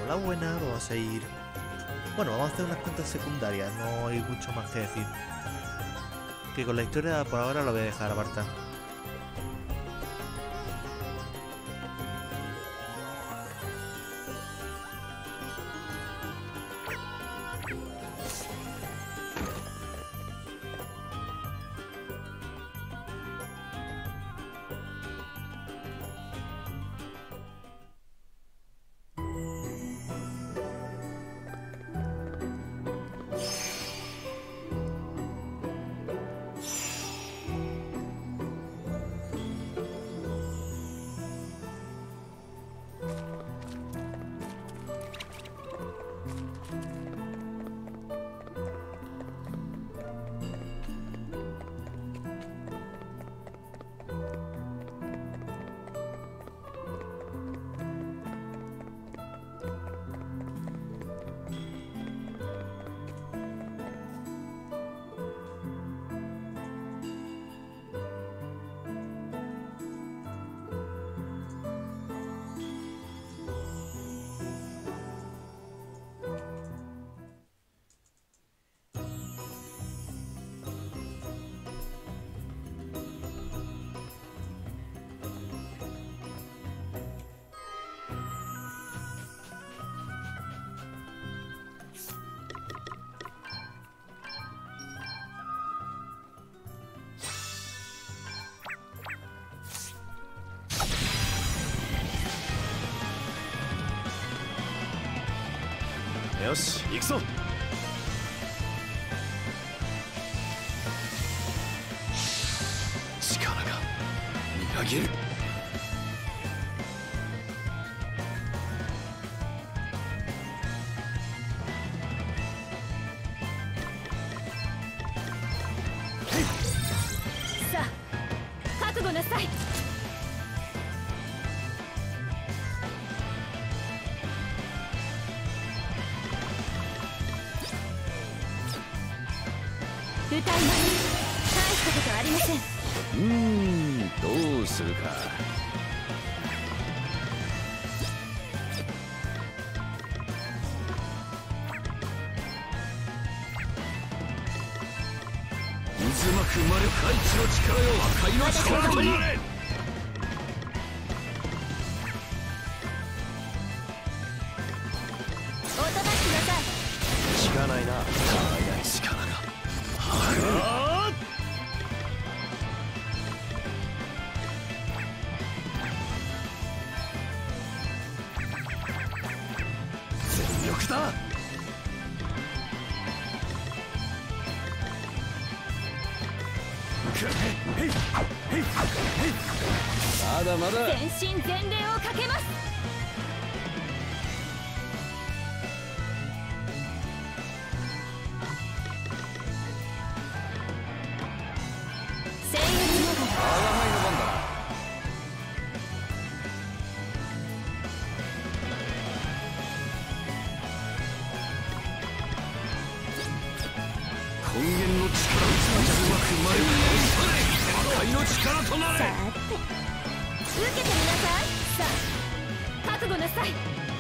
la buena, vamos a ir... Bueno, vamos a hacer unas cuentas secundarias, no hay mucho más que decir. Que con la historia por ahora lo voy a dejar apartado. よし、行くぞ。力がみなぎる。 さあ、覚悟なさい。歌います。大したことありません。 どうするか。渦巻く魔力、大地の力よ、破壊の力となれ。 おとなしくなさい。 効かないな、輝い力が。全力だ。まだまだ。 全身全霊をかけます。僭越ながら我が輩の番だな。根源の力、渦巻く魔力、破壊の力となれ。 さて、受けてみなさい。さあ、覚悟なさい。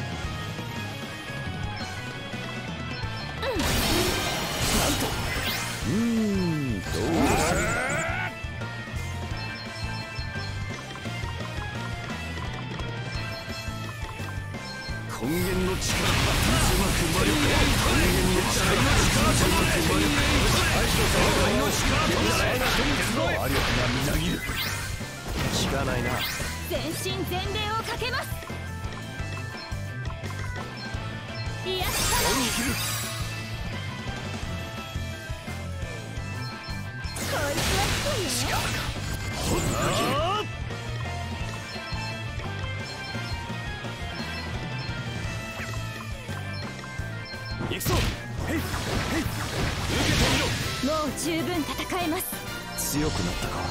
どうするか。根源の力、渦巻く魔力、根源の力、渦巻く魔力、破壊の力となれ。魔力がみなぎる。効かないな。 全身全霊をかけます。いや、 恩に切る。 こいつは低いよ。 力がほんなぎる。行くぞ。へいへい、受けてみろ。 もう十分戦えます。 強くなったか。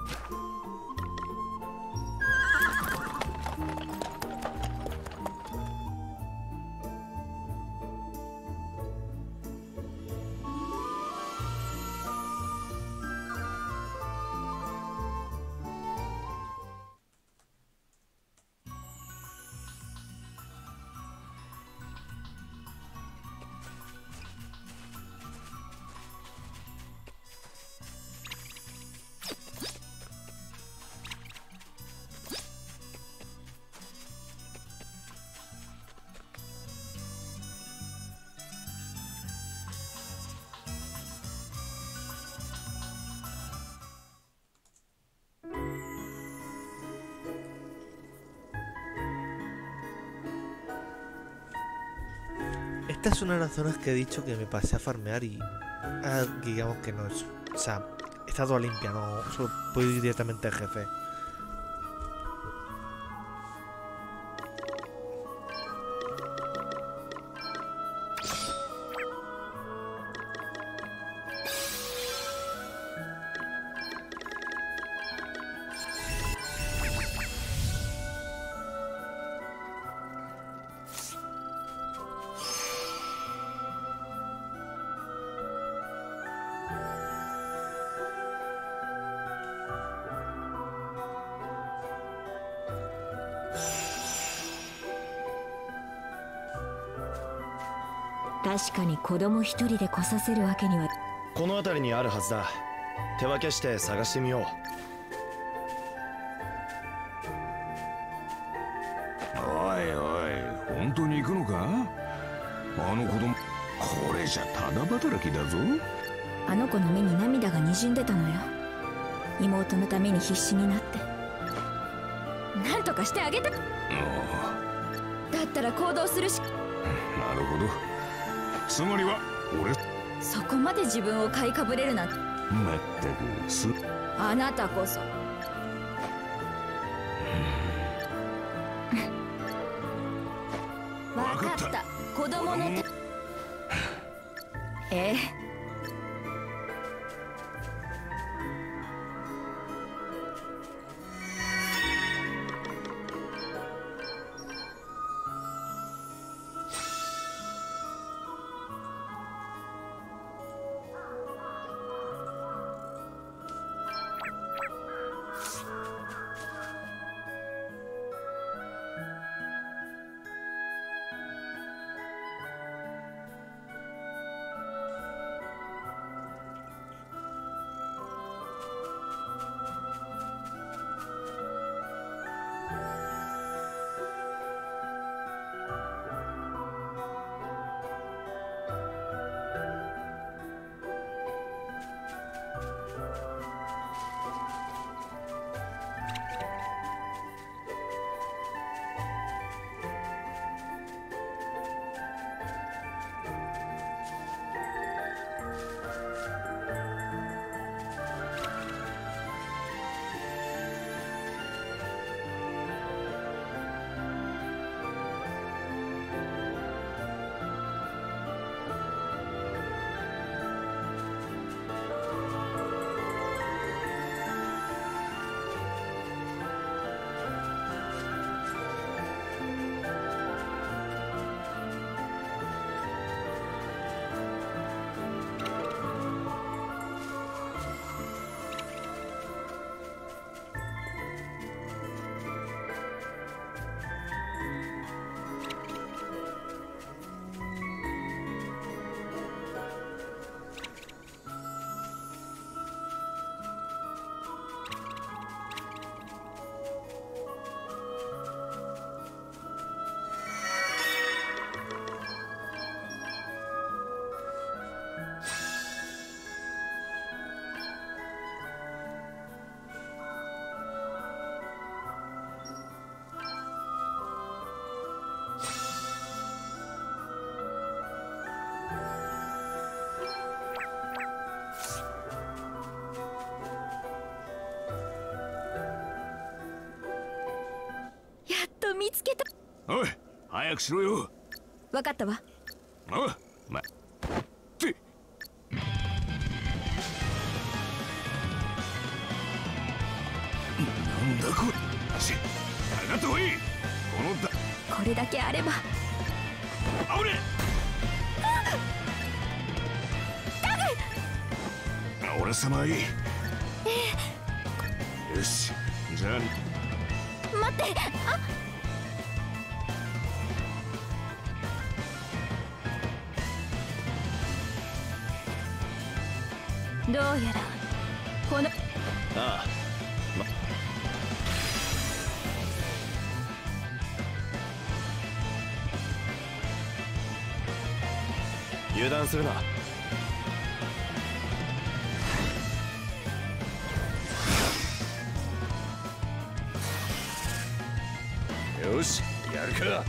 Esta es una de las zonas que he dicho que me pasé a farmear y digamos que no es... O sea, está toda limpia, no solo puedo ir directamente al jefe. 確かに子供一人で来させるわけには。 この辺りにあるはずだ。手分けして探してみよう。 おいおい、本当に行くのか？あの子供、これじゃただ働きだぞ。 あの子の目に涙がにじんでたのよ。妹のために必死になってなんとかしてあげた。だったら行動するし。 なるほど。つまりは俺、 そこまで自分を買いかぶれるなんて。 まったくす。 あなたこそ。わかった。子供の手。ええ。見つけた。 おい、早くしろよ。 わかったわ。 おう、まってなんだこれ。上がってこい。 これだけあれば。 あぶねえ。俺様はいい。よし、じゃあ待って。どうやらこのああ、油断するな。よし、やるか。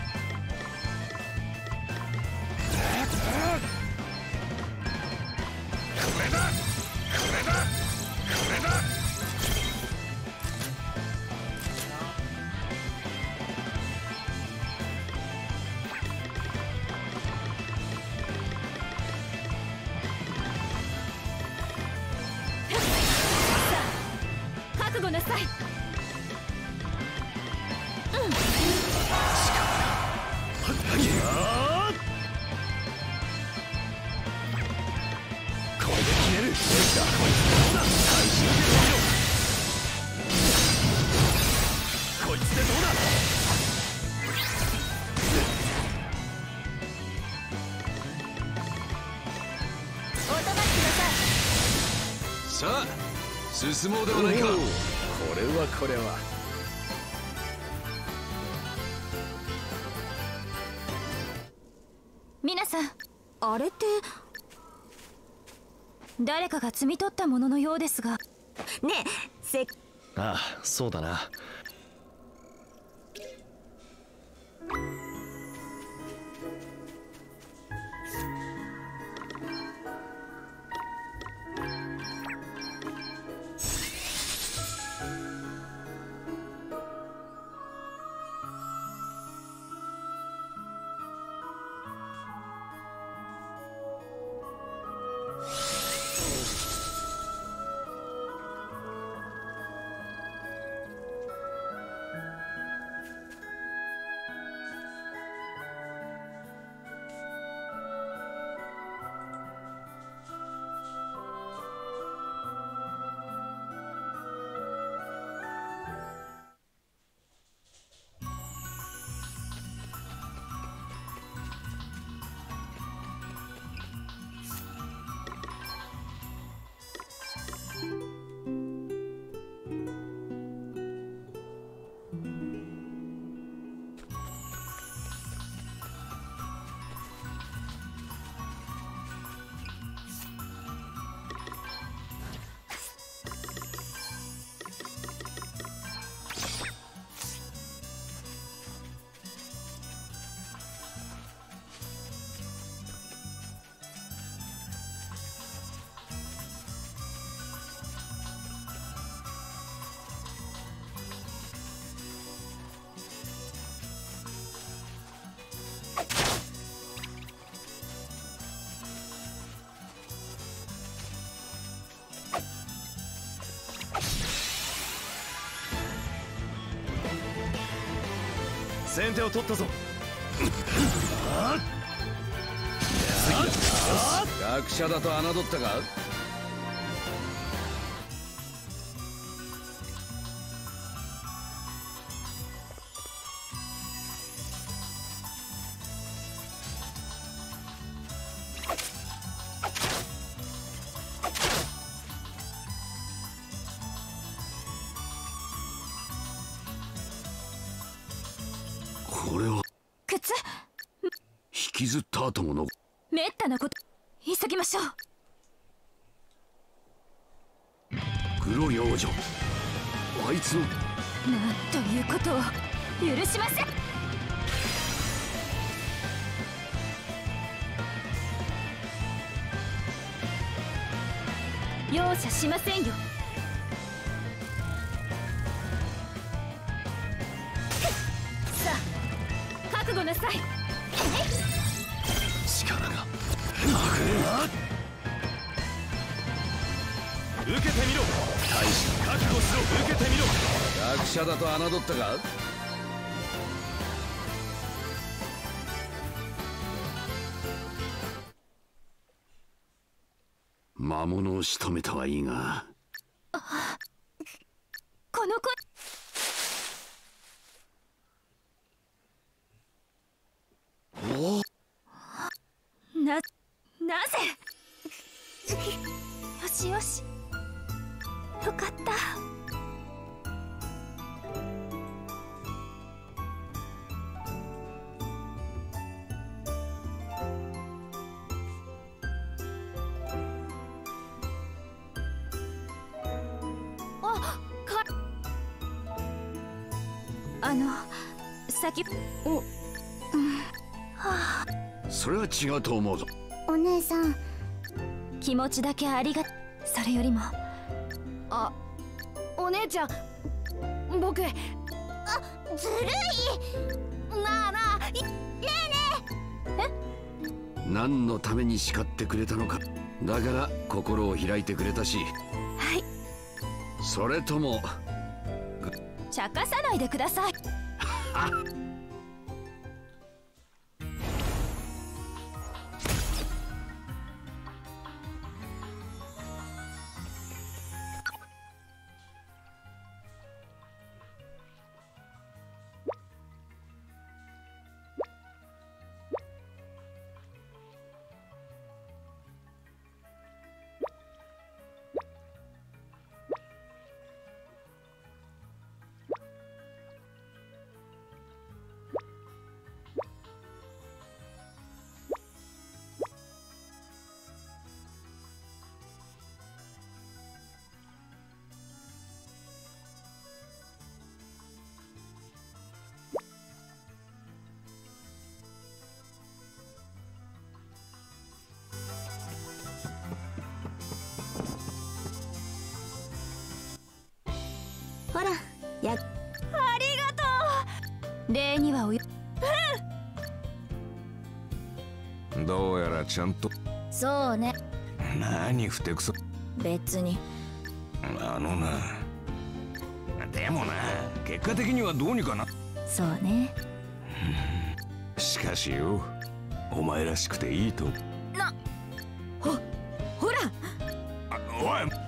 覚悟なさい。 こいつでどうだ。 おとなしくなさい。 さあ進もうではないか。 これはこれは。 皆さん、あれって誰かが摘み取ったもののようですが。ねえ、 ああ、そうだな。先手を取ったぞ。 学者だと侮ったか。これは靴。 引きずった後もの。 めったなこと。急ぎましょう。 黒幼女、あいつの。 なんということを許しません。容赦しませんよ。さあ覚悟なさい。 力が受けてみろ。大使覚悟しろ。受けてみろ。 役者だと侮ったか。 魔物を仕留めたはいいが、 この子なぜよしよし、よかった。先それは違うと思うぞ。 お姉さん、気持ちだけありが。それよりもお姉ちゃん、僕ずるい。なあなあ、ねえ何のために叱ってくれたのか。だから心を開いてくれたし。 はい、 それとも茶化さないでください。ほら、ありがとう。礼にはどうやらちゃんと。 そうね。 何ふてくそ。 別に。 なでもな、結果的にはどうにかな。 そうね。 しかしよ、お前らしくていいと。 ほら、 おい。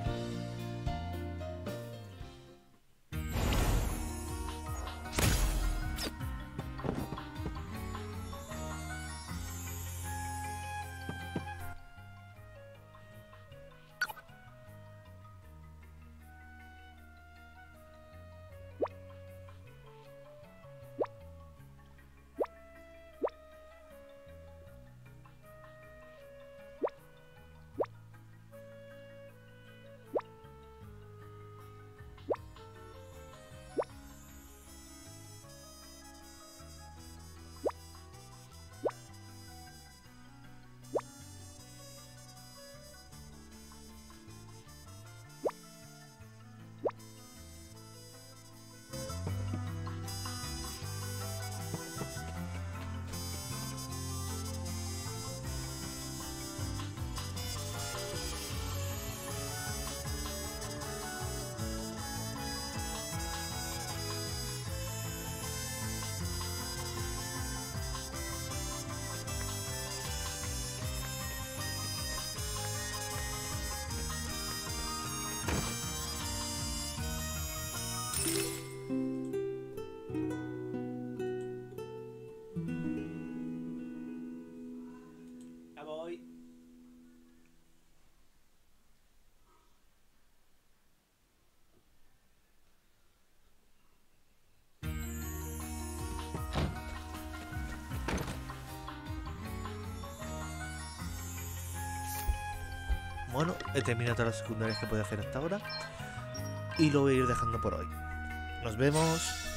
Bueno, he terminado las secundarias que podía hacer hasta ahora y lo voy a ir dejando por hoy. Nos vemos.